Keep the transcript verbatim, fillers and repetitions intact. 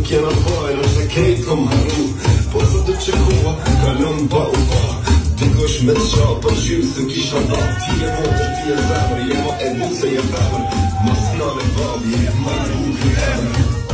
kena bajrë se kejt kom haru. Po sa të që koha, kalon pa u pa. Dikosh me të qa për gjyrë se kisha da. Ti e motër, ti e zemër, je ma e bu se je femër. Mas nane babi, ma e bu kë